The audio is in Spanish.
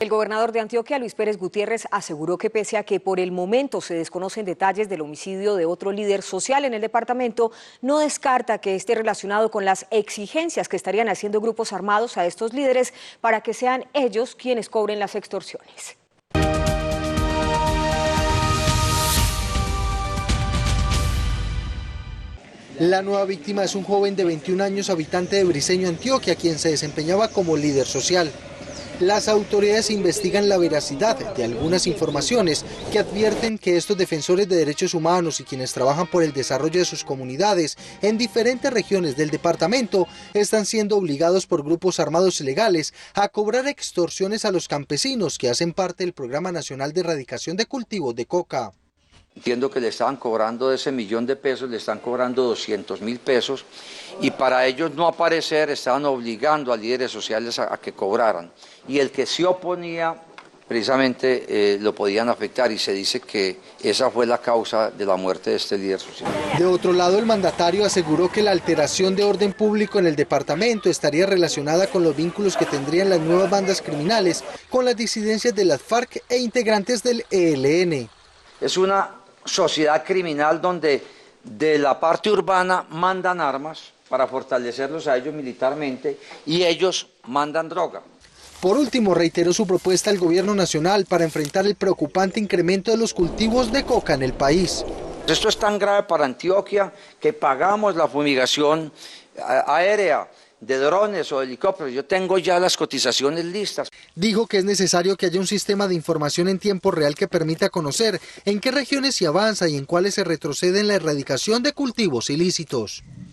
El gobernador de Antioquia, Luis Pérez Gutiérrez, aseguró que pese a que por el momento se desconocen detalles del homicidio de otro líder social en el departamento, no descarta que esté relacionado con las exigencias que estarían haciendo grupos armados a estos líderes para que sean ellos quienes cobren las extorsiones. La nueva víctima es un joven de 21 años, habitante de Briceño, Antioquia, quien se desempeñaba como líder social. Las autoridades investigan la veracidad de algunas informaciones que advierten que estos defensores de derechos humanos y quienes trabajan por el desarrollo de sus comunidades en diferentes regiones del departamento están siendo obligados por grupos armados ilegales a cobrar extorsiones a los campesinos que hacen parte del Programa Nacional de Erradicación de Cultivos de Coca. Entiendo que le estaban cobrando de ese $1.000.000, le están cobrando 200.000 pesos y para ellos no aparecer estaban obligando a líderes sociales a que cobraran. Y el que se oponía precisamente lo podían afectar y se dice que esa fue la causa de la muerte de este líder social. De otro lado, el mandatario aseguró que la alteración de orden público en el departamento estaría relacionada con los vínculos que tendrían las nuevas bandas criminales con las disidencias de las FARC e integrantes del ELN. Es una sociedad criminal donde de la parte urbana mandan armas para fortalecerlos a ellos militarmente y ellos mandan droga. Por último, reiteró su propuesta al gobierno nacional para enfrentar el preocupante incremento de los cultivos de coca en el país. Esto es tan grave para Antioquia que pagamos la fumigación aérea de drones o helicópteros. Yo tengo ya las cotizaciones listas. Dijo que es necesario que haya un sistema de información en tiempo real que permita conocer en qué regiones se avanza y en cuáles se retrocede en la erradicación de cultivos ilícitos.